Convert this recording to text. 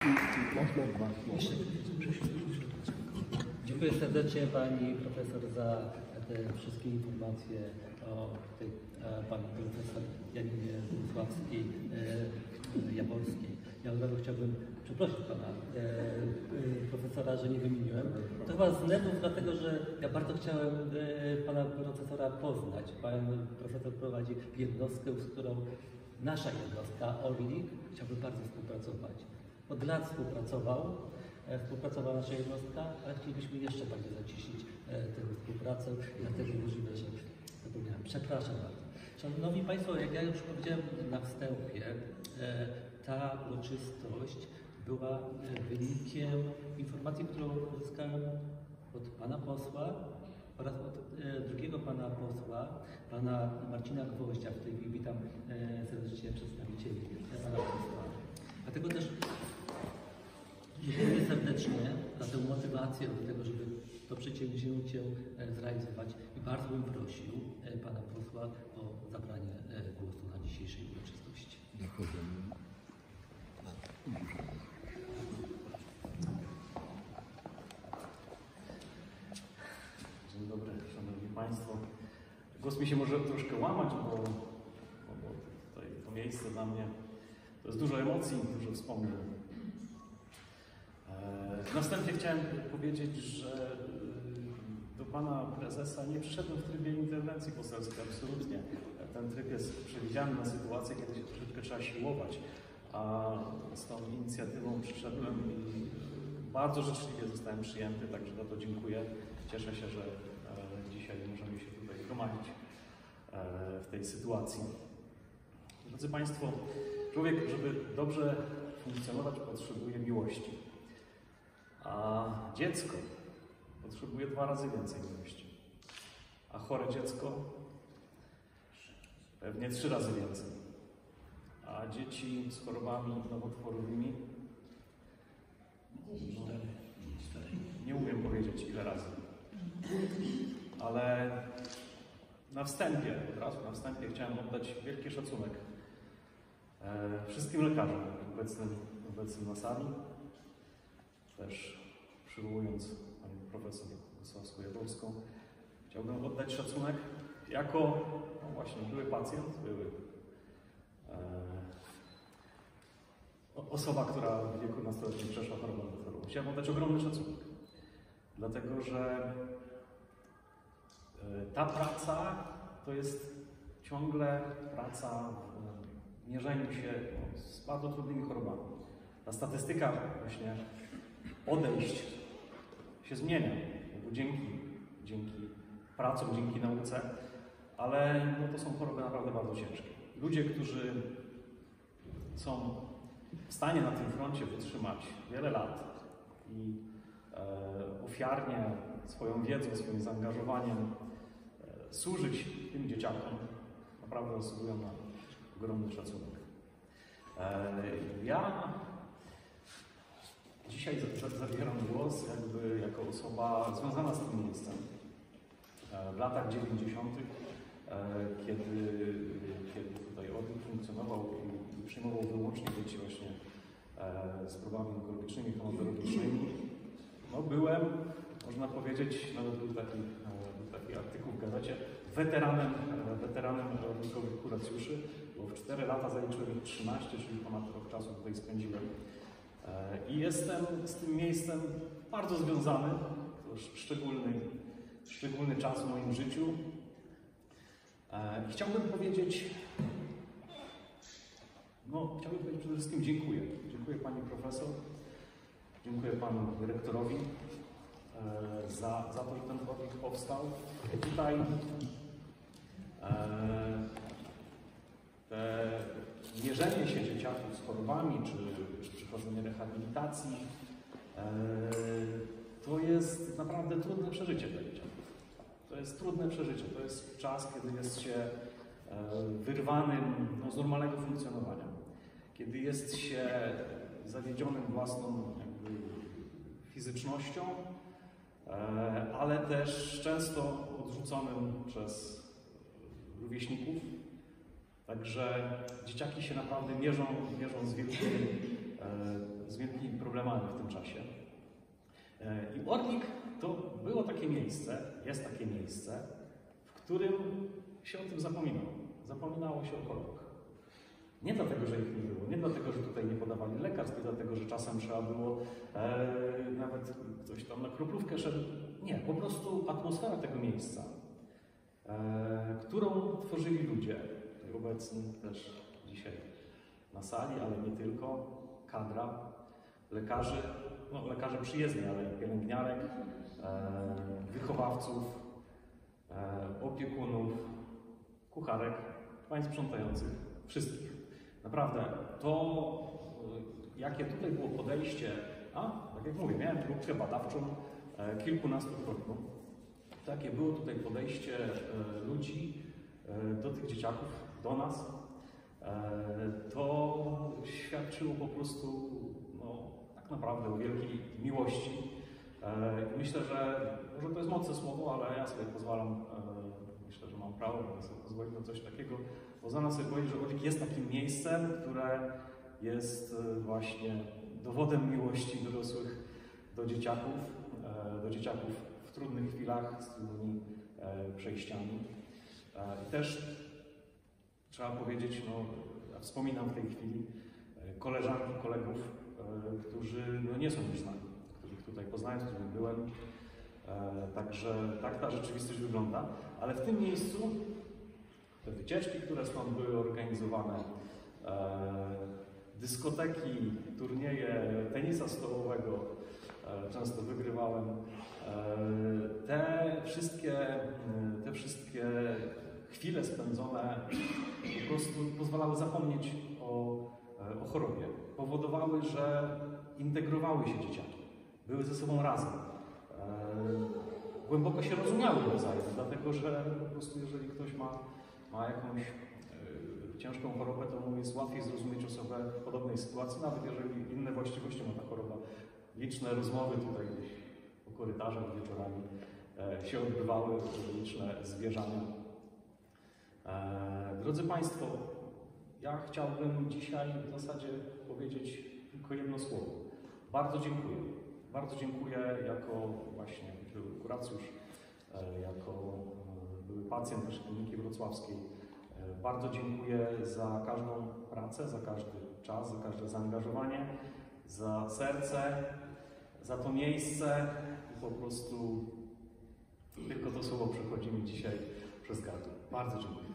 Dziękuję serdecznie Pani Profesor za te wszystkie informacje o tej Pani Profesor Janinie Włocławskiej-Jaworskiej. Ja od razu chciałbym przeprosić Pana Profesora, że nie wymieniłem. To chyba z nerwów, dlatego że ja bardzo chciałem Pana Profesora poznać. Pan Profesor prowadzi jednostkę, z którą nasza jednostka Orlik chciałby bardzo współpracować. Od lat współpracowała nasza jednostka, ale chcielibyśmy jeszcze bardziej zacieśnić tę współpracę, dlatego możliwe, że zapomniałem. Przepraszam bardzo. Szanowni Państwo, jak ja już powiedziałem na wstępie, ta uroczystość była wynikiem informacji, którą uzyskałem od Pana Posła oraz od drugiego Pana Posła, Pana Marcina Gwoździa. W tej chwili witam serdecznie przedstawicieli Pana Posła. Dlatego też dziękuję serdecznie za tę motywację do tego, żeby to przedsięwzięcie zrealizować i bardzo bym prosił Pana Posła o zabranie głosu na dzisiejszej uroczystości. Dzień dobry, Szanowni Państwo. Głos mi się może troszkę łamać, bo tutaj to miejsce dla mnie to jest dużo emocji, dużo wspomnień. Na wstępie chciałem powiedzieć, że do Pana Prezesa nie przyszedłem w trybie interwencji poselskiej, absolutnie. Ten tryb jest przewidziany na sytuację, kiedy się troszeczkę trzeba siłować, a z tą inicjatywą przyszedłem i bardzo życzliwie zostałem przyjęty, także za to dziękuję. Cieszę się, że dzisiaj możemy się tutaj gromadzić w tej sytuacji. Drodzy Państwo, człowiek, żeby dobrze funkcjonować, potrzebuje miłości, a dziecko potrzebuje 2 razy więcej miłości, a chore dziecko pewnie 3 razy więcej, a dzieci z chorobami nowotworowymi nie umiem powiedzieć ile razy, ale na wstępie, od razu na wstępie chciałem oddać wielki szacunek wszystkim lekarzom obecnym na sali, też przywołując Panią Profesor Włocławską-Jaworską, chciałbym oddać szacunek jako no właśnie były pacjent, osoba, która w wieku nastoletnim przeszła chorobę nowotworową. Chciałem oddać ogromny szacunek, dlatego że ta praca to jest ciągle praca w mierzeniu się z bardzo trudnymi chorobami. Ta statystyka właśnie odejść się zmienia, bo dzięki pracom, dzięki nauce, ale no to są choroby naprawdę bardzo ciężkie. Ludzie, którzy są w stanie na tym froncie wytrzymać wiele lat i ofiarnie swoją wiedzą, swoim zaangażowaniem służyć tym dzieciakom, naprawdę zasługują na ogromny szacunek. Ja dzisiaj zabieram głos jakby jako osoba związana z tym miejscem. W latach 90., kiedy tutaj Orlik funkcjonował i przyjmował wyłącznie dzieci właśnie z problemami onkologicznymi, hematologicznymi, no byłem, można powiedzieć, nawet był taki artykuł w gazecie, weteranem orlikowych kuracjuszy, bo w 4 lata zaliczyłem ich 13, czyli ponad rok czasu tutaj spędziłem. I jestem z tym miejscem bardzo związany, to szczególny czas w moim życiu. Chciałbym powiedzieć przede wszystkim dziękuję. Dziękuję Pani Profesor, dziękuję Panu Dyrektorowi za to, że ten Orlik powstał. Tutaj mierzenie się dzieciaków z chorobami, czy przeprowadzenie rehabilitacji, to jest naprawdę trudne przeżycie dla dzieciaków. To jest trudne przeżycie. To jest czas, kiedy jest się wyrwanym z normalnego funkcjonowania. Kiedy jest się zawiedzionym własną jakby fizycznością, ale też często odrzuconym przez rówieśników. Także dzieciaki się naprawdę mierzą z wielkimi problemami w tym czasie. I Orlik to było takie miejsce, jest takie miejsce, w którym się o tym zapominało. Zapominało się o chorobach. Nie dlatego, że ich nie było, nie dlatego, że tutaj nie podawali lekarstw, nie dlatego, że czasem trzeba było nawet ktoś tam na kroplówkę szedł. Nie, po prostu atmosfera tego miejsca, którą tworzyli ludzie, tutaj obecni też dzisiaj na sali, ale nie tylko, kadra, lekarzy, no lekarzy przyjezdni, ale pielęgniarek, wychowawców, opiekunów, kucharek, pań sprzątających, wszystkich. Naprawdę, to jakie tutaj było podejście, tak jak mówię, miałem grupkę badawczą kilkunastokrotną, takie było tutaj podejście ludzi do tych dzieciaków, do nas, to świadczyło po prostu tak naprawdę o wielkiej miłości. Myślę, że może to jest mocne słowo, ale ja sobie pozwalam, myślę, że mam prawo, żeby sobie pozwolić na coś takiego. Pozwalam sobie powiedzieć, że Orlik jest takim miejscem, które jest właśnie dowodem miłości dorosłych do dzieciaków w trudnych chwilach, z trudnymi przejściami. I też trzeba powiedzieć, ja wspominam w tej chwili koleżanki, kolegów, którzy nie są już z nami, których tutaj poznałem, z którymi byłem. Także tak ta rzeczywistość wygląda. Ale w tym miejscu te wycieczki, które stąd były organizowane, dyskoteki, turnieje tenisa stołowego, często wygrywałem, te wszystkie chwile spędzone po prostu pozwalały zapomnieć o chorobie. Powodowały, że integrowały się dzieciaki, były ze sobą razem. Głęboko się rozumiały nawzajem, dlatego że po prostu jeżeli ktoś ma jakąś ciężką chorobę, to mu jest łatwiej zrozumieć osobę w podobnej sytuacji, nawet jeżeli inne właściwości ma ta choroba. Liczne rozmowy tutaj gdzieś po korytarzach wieczorami się odbywały, liczne zwierzania. Drodzy Państwo, ja chciałbym dzisiaj w zasadzie powiedzieć tylko jedno słowo. Bardzo dziękuję. Bardzo dziękuję jako właśnie były kuracjusz, jako były pacjent też Kliniki Wrocławskiej. Bardzo dziękuję za każdą pracę, za każdy czas, za każde zaangażowanie, za serce, za to miejsce i po prostu tylko to słowo przechodzi mi dzisiaj przez gardło. Bardzo dziękuję.